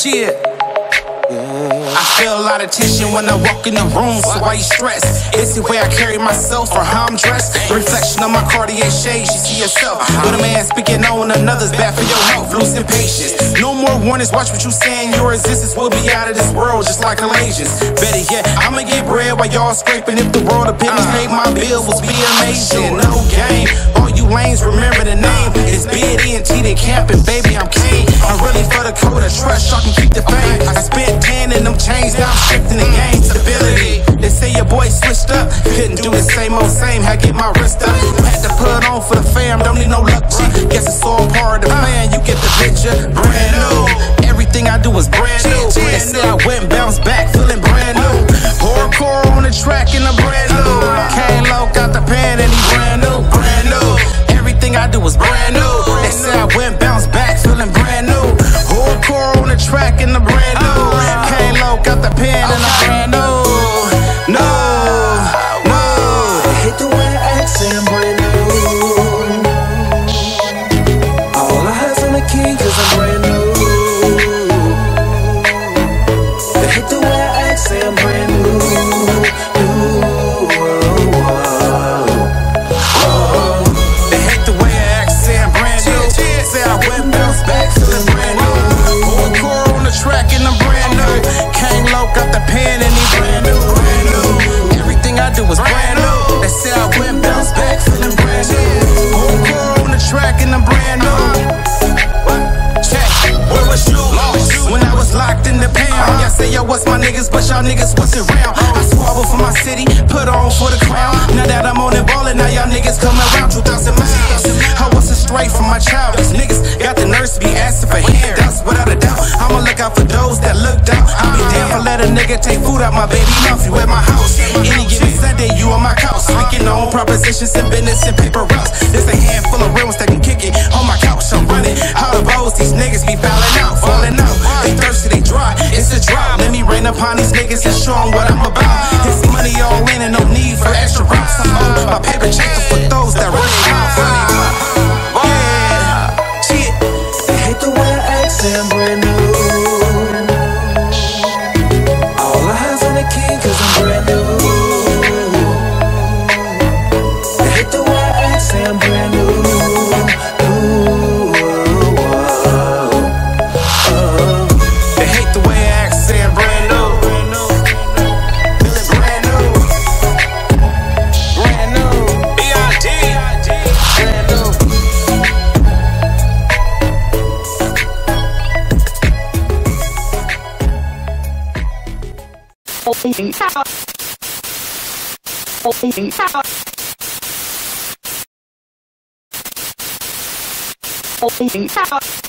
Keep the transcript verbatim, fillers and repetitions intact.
Shit. I feel a lot of tension when I walk in the room, so why you stress? It's the way I carry myself or how I'm dressed. The reflection of my Cartier shades, you see yourself. But a man speaking on another's bad for your health, losing patience. No more warnings, watch what you saying. Your existence will be out of this world, just like Malaysians. Better yet, I'ma get bread while y'all scraping. If the world of business paid my bills, would be amazing. No game, all you lanes remember the name. It's B D and T, they camping, baby, I'm king. I'm really for the code of trust, y'all can keep the fame. I spent ten in them chains, now I'm shifting the game. Stability, they say your boy switched up. Couldn't do the same old same, had to get my wrist up. Had to put on for the fam, don't need no luck, G. Guess it's all part of the plan, you get the picture. Brand new, everything I do is brand new. They say I went and bounced back, feeling brand new. Hardcore on the track and I'm brand new. Came low, got the pan and he brand new, brand new. Everything I do is brand new. They say I went and bounced back, feeling brand new. Hardcore on the track and I'm brand new. Came low, got the pen and I'm brand new. No, no. Hate the way I act, say I'm brand new. All eyes on the king, cause I'm brand new. They hate the way I act, say I'm brand new. They hate the way I act, say I'm brand new. Say I went bounce back, feeling brand new. Hardcore on the track and I'm brand new. Came low, got the pen and he brand new, brand new. Everything I do is brand new. They say I went bounce back, feeling brand new. Hardcore on the track and I'm brand new. Check, where was you? Lost when I was locked in the pound. Y'all say yo, what's my niggas, but y'all niggas wasn't around. I squabble for my city, put on for the crown. Now that I'm on it ballin', now y'all niggas come around. Two thousand miles, I wasn't straight from my child. These niggas got the nerves to be asking for handouts. Without a doubt, I'ma look out for those that looked out. I'll be down for let a nigga take food out my baby mouth. You at my house, any given Sunday you on my couch. Speaking on propositions and business and paper routes. There's a handful of real ones that can kick it on my couch. I'm running how the bows, these niggas be fouling out, falling out. They thirsty, they dry, it's a drought. Let me rain upon these niggas and show them what I'm about. It's money all in and no need for extra routes. I'm on my paper checks for those that really out. Yeah, shit. They hate the way I act, say I'm brand new. All eyes on the king, cause I'm brand new. They hate the way I act, say I'm brand new. They hate the way I act, say I'm brand new. Feeling brand new. Brand new. B I D. Brand new. Oh,